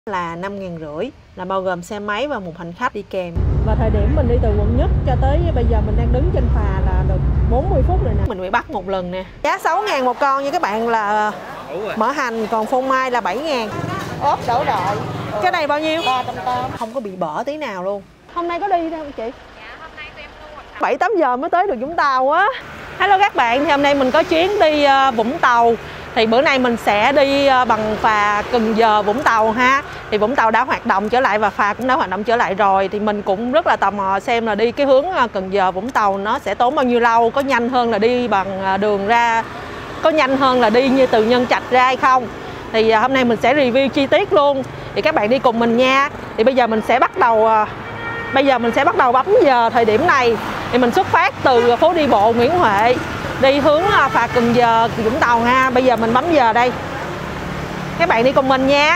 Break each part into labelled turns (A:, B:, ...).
A: là 5.500, là bao gồm xe máy và một hành khách đi kèm.
B: Và thời điểm mình đi từ quận Nhất cho tới bây giờ mình đang đứng trên phà là được 40 phút rồi nè.
A: Mình bị bắt một lần nè. Giá 6.000 một con như các bạn là mỡ hành, còn phô mai là 7.000.
B: Ốp đổ đợi.
A: Cái này bao nhiêu?
B: 380.
A: Không có bị bở tí nào luôn.
B: Hôm nay có đi không chị?
C: Dạ, hôm nay tụi em lưu
A: 7-8 giờ mới tới được Vũng Tàu á. Hello các bạn, thì hôm nay mình có chuyến đi Vũng Tàu. Thì bữa nay mình sẽ đi bằng phà Cần Giờ Vũng Tàu ha. Thì Vũng Tàu đã hoạt động trở lại và phà cũng đã hoạt động trở lại rồi. Thì mình cũng rất là tò mò xem là đi cái hướng Cần Giờ Vũng Tàu nó sẽ tốn bao nhiêu lâu, có nhanh hơn là đi bằng đường ra, có nhanh hơn là đi như từ Nhân Trạch ra hay không. Thì hôm nay mình sẽ review chi tiết luôn. Thì các bạn đi cùng mình nha. Thì bây giờ mình sẽ bắt đầu bấm giờ thời điểm này. Thì mình xuất phát từ phố đi bộ Nguyễn Huệ đi hướng phà Cần Giờ Vũng Tàu ha. Bây giờ mình bấm giờ đây. Các bạn đi cùng mình nha.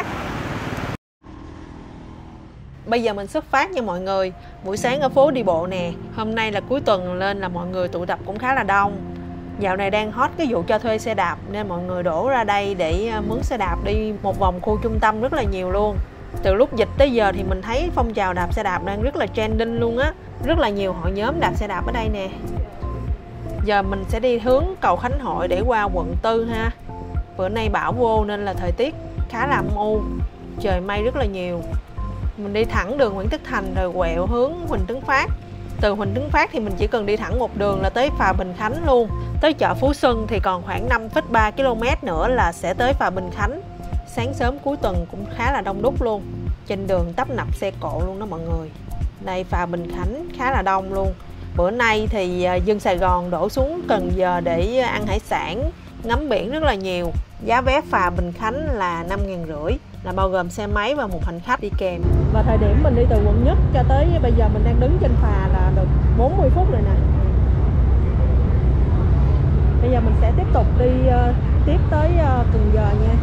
A: Bây giờ mình xuất phát nha mọi người. Buổi sáng ở phố đi bộ nè. Hôm nay là cuối tuần nên là mọi người tụ tập cũng khá là đông. Dạo này đang hot cái vụ cho thuê xe đạp nên mọi người đổ ra đây để mướn xe đạp đi một vòng khu trung tâm rất là nhiều luôn. Từ lúc dịch tới giờ thì mình thấy phong trào đạp xe đạp đang rất là trending luôn á. Rất là nhiều hội nhóm đạp xe đạp ở đây nè. Giờ mình sẽ đi hướng cầu Khánh Hội để qua quận 4 ha. Bữa nay bão vô nên là thời tiết khá là âm u, trời mây rất là nhiều. Mình đi thẳng đường Nguyễn Tất Thành rồi quẹo hướng Huỳnh Tấn Phát. Từ Huỳnh Tấn Phát thì mình chỉ cần đi thẳng một đường là tới phà Bình Khánh luôn. Tới chợ Phú Xuân thì còn khoảng 5,3 km nữa là sẽ tới phà Bình Khánh. Sáng sớm cuối tuần cũng khá là đông đúc luôn. Trên đường tấp nập xe cộ luôn đó mọi người. Đây phà Bình Khánh khá là đông luôn. Bữa nay thì dân Sài Gòn đổ xuống Cần Giờ để ăn hải sản, ngắm biển rất là nhiều. Giá vé phà Bình Khánh là 5.500, là bao gồm xe máy và một hành khách đi kèm.
B: Và thời điểm mình đi từ quận Nhất cho tới bây giờ mình đang đứng trên phà là được 40 phút rồi nè. Bây giờ mình sẽ tiếp tục đi tiếp tới Cần Giờ nha.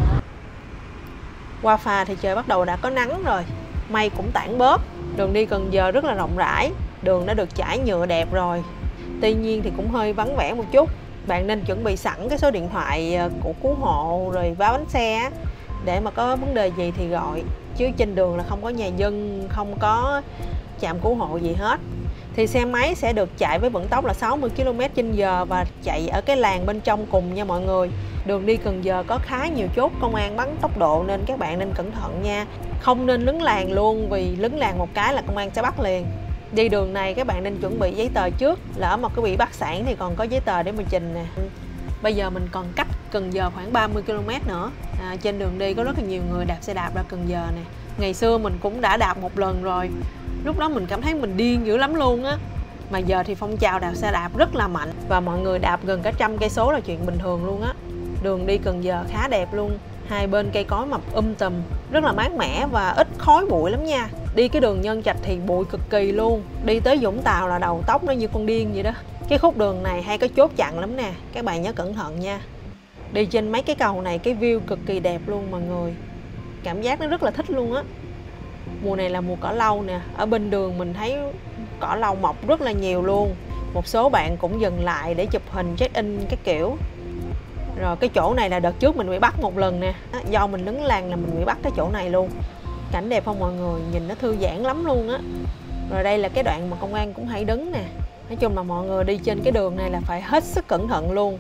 A: Qua phà thì trời bắt đầu đã có nắng rồi, mây cũng tản bớt. Đường đi Cần Giờ rất là rộng rãi, đường đã được trải nhựa đẹp rồi. Tuy nhiên thì cũng hơi vắng vẻ một chút. Bạn nên chuẩn bị sẵn cái số điện thoại của cứu hộ rồi vá bánh xe để mà có vấn đề gì thì gọi. Chứ trên đường là không có nhà dân, không có trạm cứu hộ gì hết. Thì xe máy sẽ được chạy với vận tốc là 60 km/h và chạy ở cái làn bên trong cùng nha mọi người. Đường đi Cần Giờ có khá nhiều chốt công an bắn tốc độ nên các bạn nên cẩn thận nha. Không nên lấn làn luôn, vì lấn làn một cái là công an sẽ bắt liền. Đi đường này các bạn nên chuẩn bị giấy tờ trước, lỡ mà có bị bắt sản thì còn có giấy tờ để mà trình nè. Bây giờ mình còn cách Cần Giờ khoảng 30 km nữa. Trên đường đi có rất là nhiều người đạp xe đạp ra Cần Giờ nè. Ngày xưa mình cũng đã đạp một lần rồi. Lúc đó mình cảm thấy mình điên dữ lắm luôn á. Mà giờ thì phong trào đạp xe đạp rất là mạnh và mọi người đạp gần cả 100 cây số là chuyện bình thường luôn á. Đường đi Cần Giờ khá đẹp luôn. Hai bên cây cối mọc tùm, rất là mát mẻ và ít khói bụi lắm nha. Đi cái đường Nhân Trạch thì bụi cực kỳ luôn. Đi tới Vũng Tàu là đầu tóc nó như con điên vậy đó. Cái khúc đường này hay có chốt chặn lắm nè, các bạn nhớ cẩn thận nha. Đi trên mấy cái cầu này cái view cực kỳ đẹp luôn mọi người. Cảm giác nó rất là thích luôn á. Mùa này là mùa cỏ lau nè. Ở bên đường mình thấy cỏ lau mọc rất là nhiều luôn. Một số bạn cũng dừng lại để chụp hình check in các kiểu. Rồi cái chỗ này là đợt trước mình bị bắt một lần nè. Do mình đứng làng là mình bị bắt cái chỗ này luôn. Cảnh đẹp không mọi người, nhìn nó thư giãn lắm luôn á. Rồi đây là cái đoạn mà công an cũng hay đứng nè. Nói chung là mọi người đi trên cái đường này là phải hết sức cẩn thận luôn.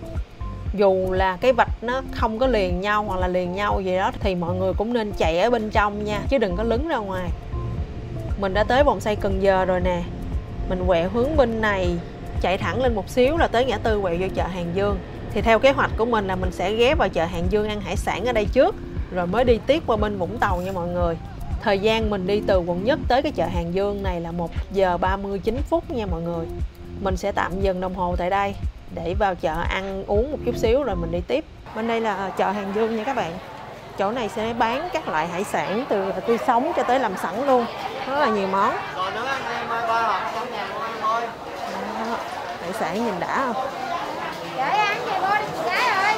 A: Dù là cái vạch nó không có liền nhau hoặc là liền nhau gì đó thì mọi người cũng nên chạy ở bên trong nha, chứ đừng có lấn ra ngoài. Mình đã tới vòng xoay Cần Giờ rồi nè. Mình quẹo hướng bên này, chạy thẳng lên một xíu là tới ngã tư quẹo vô chợ Hàng Dương. Thì theo kế hoạch của mình là mình sẽ ghé vào chợ Hàng Dương ăn hải sản ở đây trước, rồi mới đi tiếp qua bên Vũng Tàu nha mọi người. Thời gian mình đi từ quận Nhất tới cái chợ Hàng Dương này là 1 giờ 39 phút nha mọi người. Mình sẽ tạm dừng đồng hồ tại đây để vào chợ ăn uống một chút xíu rồi mình đi tiếp. Bên đây là chợ Hàng Dương nha các bạn. Chỗ này sẽ bán các loại hải sản từ tươi sống cho tới làm sẵn luôn. Rất là nhiều món. Hải sản nhìn đã không?
C: Chị ăn gì mua đi chị gái ơi.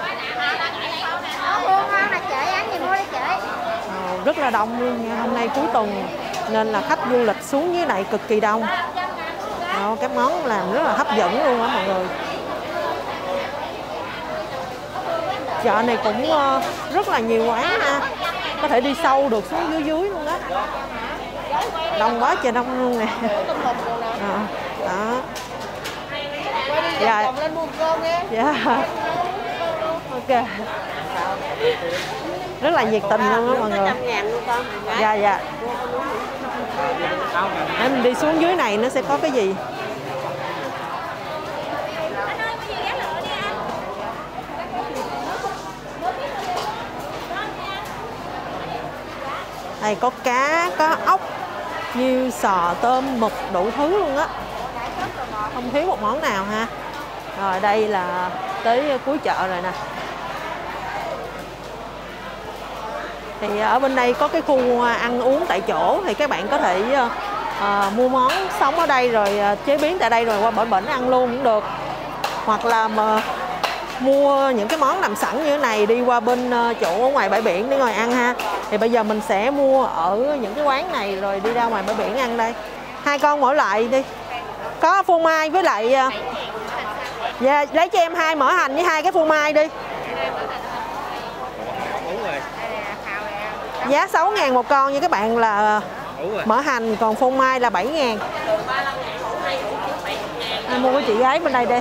C: Buông ngon nè chị, ăn gì mua đi chị.
A: Rất là đông luôn nha. Hôm nay cuối tuần nên là khách du lịch xuống dưới này cực kỳ đông. Các món làm rất là hấp dẫn luôn á mọi người. Chợ này cũng rất là nhiều quán ha. có thể đi sâu được xuống dưới dưới luôn đó. Đông quá trời đông luôn nè. Đó. Dạ. Dạ. Ok. Rất là nhiệt tình luôn đó mọi người. Dạ dạ. Để mình đi xuống dưới này nó sẽ có cái gì. Đây có cá, có ốc, như sò, tôm, mực, đủ thứ luôn á. Không thiếu một món nào ha. Rồi đây là tới cuối chợ rồi nè. Thì ở bên đây có cái khu ăn uống tại chỗ, thì các bạn có thể mua món sống ở đây rồi chế biến tại đây rồi qua bển ăn luôn cũng được. Hoặc là mua những cái món làm sẵn như thế này đi qua bên chỗ ở ngoài bãi biển để ngồi ăn ha. Thì bây giờ mình sẽ mua ở những cái quán này rồi đi ra ngoài bãi biển ăn đây. 2 con mỗi loại đi. Có phô mai với lại dạ, lấy cho em 2 mỡ hành với 2 cái phô mai đi. Giá 6.000 một con nha các bạn, là mỡ hành, còn phô mai là 7.000. Mua với chị gái bên đây đi.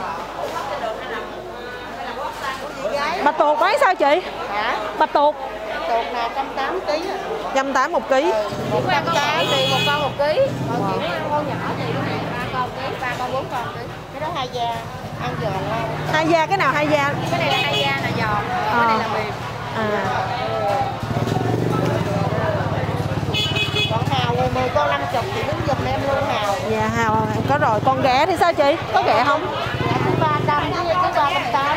A: Bạch tuộc mấy sao chị?
C: Hả?
A: Bạch tuộc.
C: Tuộc là 180 kg.
A: 180 một ký.
C: 100 cái thì 1 con 1 ký. Còn kiểu con nhỏ thì cái này 3 con ký, 3 con 4 con ký. Cái đó 2 da, ăn giòn ngon.
A: 2 da, cái nào 2 da?
C: Cái này là 2 da là giòn, cái này là mềm. Còn hào 10 con 50 thì đứng giùm em luôn hào.
A: Dạ hào có rồi. Con ghẹ thì sao chị? Có ghẹ không?
C: Dạ thứ 300 với thứ 380.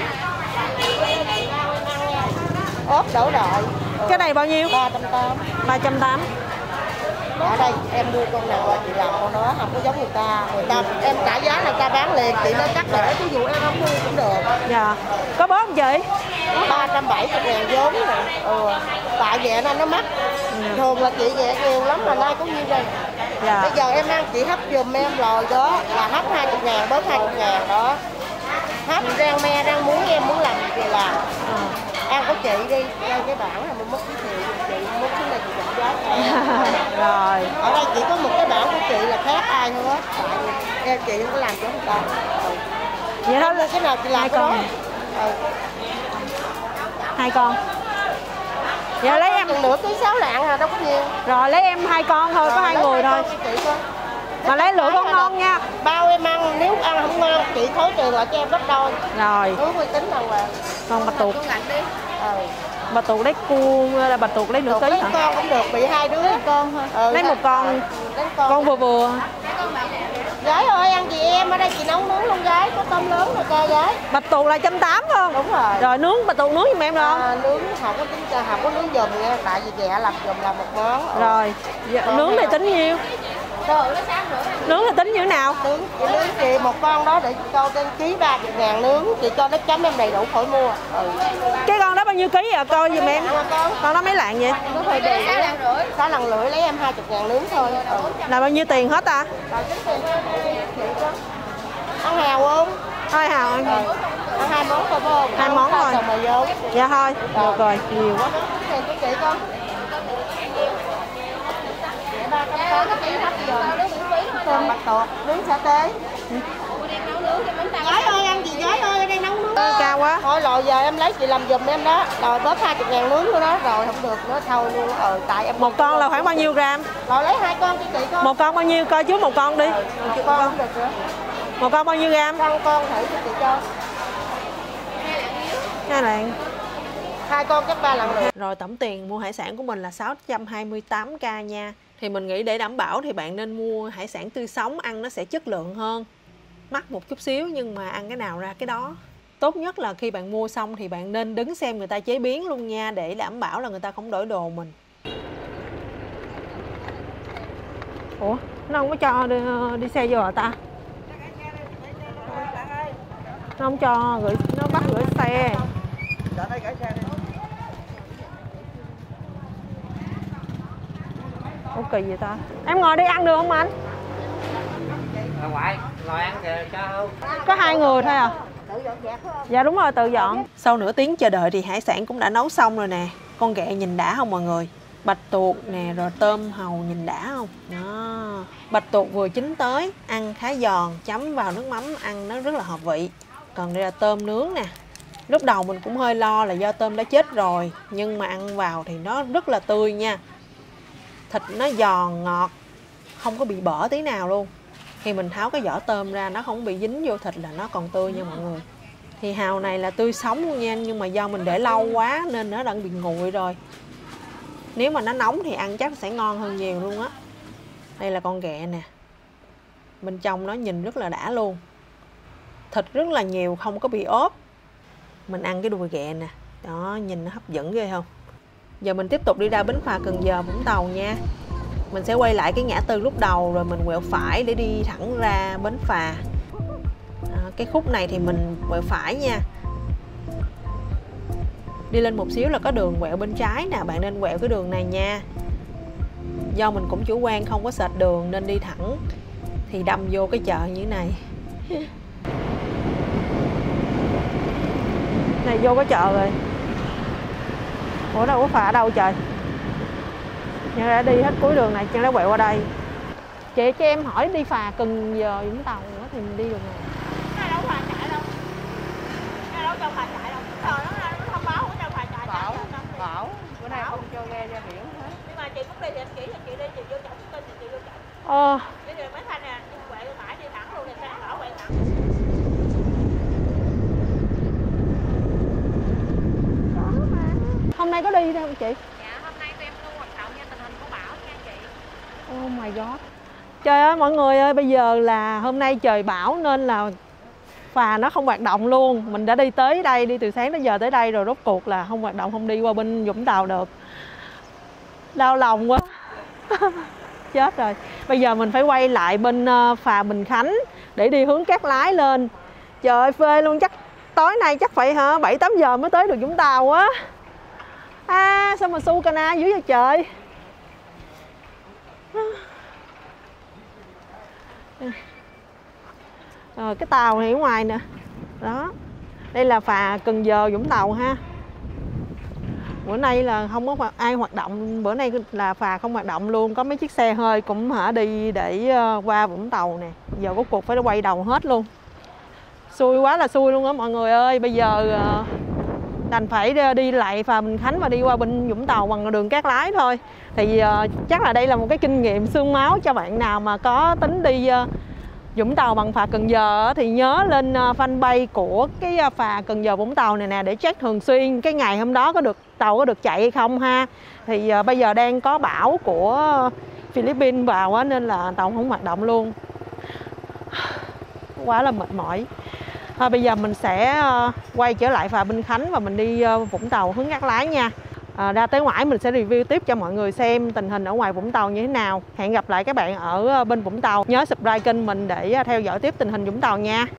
C: Ốp đổ đội.
A: Cái này bao nhiêu?
C: 380.
A: 380.
C: Ở đây em mua con nào chị làm con đó, không có giống người ta em trả giá là người ta bán liền, chị nói cắt để ví dụ em không mua cũng được.
A: Dạ. Có bớt không chị?
C: 370.000 vốn này. Tại ghẹ nó mắc. Thường là chị ghẹ nhiều lắm mà nay có nhiêu đây.
A: Dạ.
C: Bây giờ em ăn chị hấp giùm em rồi đó là hấp 20.000, bớt 20.000 đó. Hấp rang me rang muối em muốn làm gì thì làm. Ăn của chị đi, đây cái bảng là mình mất cái chị mất cái này chị giảm giá.
A: Rồi.
C: Ở đây chỉ có một cái bảng của chị là khác ai hết. Tại chị không có làm cho người ta.
A: Vậy thôi.
C: Cái nào chị làm cái đó.
A: 2 con. Giờ lấy em
C: nửa ký 6 lạng à, đâu có nhiều.
A: Rồi lấy em 2 con thôi, có 2 người thôi. Mà lấy lựa con ngon nha.
C: Bao em ăn, nếu ăn không ngon chị thối trừ lại cho em gấp đôi.
A: Rồi.
C: Cứ uy tín đâu mà.
A: Còn bạch tuộc. Bạch tuộc lấy cua là bạch tuộc lấy nửa ký hả?
C: Con cũng được, bị 2 đứa con thôi.
A: Lấy một con. Con vừa vừa.
C: Gái ơi ăn gì em, ở đây chị nấu nướng luôn gái, có tôm lớn rồi ca gái.
A: Bạch tuộc là 180 không?
C: Đúng rồi.
A: Rồi nướng bạch tuộc nướng giùm em được không?
C: Nướng không có tính không có nướng giùm nha, tại vì ghẹ làm giùm là một món.
A: Rồi. Nướng thì tính nhiêu? Nướng thì tính như thế nào?
C: Nướng chị một con đó để chị cho trên ký 30.000 nướng, chị cho nó chấm em đầy đủ khỏi mua.
A: Cái con đó bao nhiêu ký à? Coi giùm em. Con đó mấy lạng vậy?
C: Nó hơi đầy 6 lần rưỡi lấy em 20.000 nướng thôi.
A: Là bao nhiêu tiền hết ta?
C: Ăn hào không?
A: Thôi hào ăn.
C: Ăn 2 món thôi phải không?
A: 2 món thôi. Dạ thôi, được rồi, nhiều quá.
C: Tiền của chị con. Tôm bạch tuộc, nướng sa tế. Gái ơi ăn gì gái ơi, ở đây nấu nướng.
A: Cao quá.
C: Thôi rồi giờ em lấy chị làm giùm em đó. Rồi bớt 20.000 nướng của nó rồi không được nữa thôi luôn. Tại em
A: một con là khoảng bao nhiêu gram?
C: Rồi lấy 2 con cho chị con.
A: Một con bao nhiêu? Coi trước một con đi.
C: Một con không được nữa.
A: Một con bao nhiêu gram?
C: Con thử cho chị cho.
A: 2 lạng.
C: 2 con chắc 3 lần nữa.
A: Rồi tổng tiền mua hải sản của mình là 628k nha. Thì mình nghĩ để đảm bảo thì bạn nên mua hải sản tươi sống, ăn nó sẽ chất lượng hơn. Mắc một chút xíu nhưng mà ăn cái nào ra cái đó. Tốt nhất là khi bạn mua xong thì bạn nên đứng xem người ta chế biến luôn nha, để đảm bảo là người ta không đổi đồ mình. Ủa, nó không có cho đi xe vô hả ta? Nó không cho gửi, nó bắt gửi xe. Ủa kỳ vậy ta? Em ngồi đi ăn được không anh?
D: Ngoại, ngồi ăn kìa cho không?
A: Có 2 người thôi à?
C: Tự dọn dẹp phải không?
A: Dạ đúng rồi, tự dọn. Sau nửa tiếng chờ đợi thì hải sản cũng đã nấu xong rồi nè. Con ghẹ nhìn đã không mọi người? Bạch tuộc nè, rồi tôm hàu nhìn đã không? Đó. Bạch tuộc vừa chín tới, ăn khá giòn, chấm vào nước mắm ăn nó rất là hợp vị. Còn đây là tôm nướng nè. Lúc đầu mình cũng hơi lo là do tôm đã chết rồi, nhưng mà ăn vào thì nó rất là tươi nha. Thịt nó giòn, ngọt, không có bị bở tí nào luôn. Khi mình tháo cái vỏ tôm ra, nó không bị dính vô thịt là nó còn tươi nha mọi người. Thì hàu này là tươi sống luôn nha, nhưng mà do mình để lâu quá nên nó đã bị nguội rồi. Nếu mà nó nóng thì ăn chắc sẽ ngon hơn nhiều luôn á. Đây là con ghẹ nè. Bên trong nó nhìn rất là đã luôn. Thịt rất là nhiều, không có bị ốp. Mình ăn cái đùi ghẹ nè. Đó, nhìn nó hấp dẫn ghê không? Giờ mình tiếp tục đi ra bến phà Cần Giờ, Vũng Tàu nha. Mình sẽ quay lại cái ngã tư lúc đầu rồi mình quẹo phải để đi thẳng ra bến phà. Cái khúc này thì mình quẹo phải nha. Đi lên một xíu là có đường quẹo bên trái nè, bạn nên quẹo cái đường này nha. Do mình cũng chủ quan không có sệt đường nên đi thẳng thì đâm vô cái chợ như thế này.
B: Này vô cái chợ rồi. Ủa đâu có phà ở đâu trời? Nhưng đã đi hết cuối đường này, chân đã quẹo qua đây. Chị cho em hỏi đi phà Cần Giờ Vũng Tàu nữa thì mình đi đường này.
C: Cái đâu phà chạy đâu. Cái đâu cho phà chạy đâu. Nó thông báo của cho phà chạy. Bảo. Bữa nay không cho ghe ra biển hết. Nhưng mà chị cũng đi thì anh chỉ cho chị đi, chị vô chợ tin thì chị vô chợ. Bây giờ mấy thanh nè, quẹo phải đi thẳng luôn, thì xe bảo quẹo thẳng.
B: Hôm nay có đi đâu chị?
C: Dạ, hôm nay tụi em lưu hoạt động nha, tình hình của bão nha chị.
B: Oh my god. Trời ơi mọi người ơi, bây giờ là hôm nay trời bão nên là phà nó không hoạt động luôn. Mình đã đi tới đây, đi từ sáng tới giờ tới đây rồi, rốt cuộc là không hoạt động, không đi qua bên Vũng Tàu được. Đau lòng quá. Chết rồi. Bây giờ mình phải quay lại bên phà Bình Khánh để đi hướng Cát Lái lên. Trời ơi phê luôn, chắc tối nay chắc phải 7-8 giờ mới tới được Vũng Tàu á. Sao mà su cana dữ vậy trời. Rồi cái tàu này ở ngoài nè. Đó. Đây là phà Cần Giờ Vũng Tàu ha. Bữa nay là không có ai hoạt động, bữa nay là phà không hoạt động luôn, có mấy chiếc xe hơi cũng đi để qua Vũng Tàu nè. Giờ có cuộc phải quay đầu hết luôn. Xui quá là xui luôn á mọi người ơi. Bây giờ đành phải đi lại phà Bình Khánh và đi qua bên Vũng Tàu bằng đường Cát Lái thôi. Thì chắc là đây là một cái kinh nghiệm xương máu cho bạn nào mà có tính đi Vũng Tàu bằng phà Cần Giờ thì nhớ lên fanpage của cái phà Cần Giờ Vũng Tàu này nè để check thường xuyên cái ngày hôm đó tàu có được chạy hay không ha. Thì bây giờ đang có bão của Philippines vào á, nên là tàu không hoạt động luôn. Quá là mệt mỏi. Bây giờ mình sẽ quay trở lại phà Bình Khánh và mình đi Vũng Tàu hướng Cát Lái nha. Ra tới ngoài mình sẽ review tiếp cho mọi người xem tình hình ở ngoài Vũng Tàu như thế nào. Hẹn gặp lại các bạn ở bên Vũng Tàu. Nhớ subscribe kênh mình để theo dõi tiếp tình hình Vũng Tàu nha.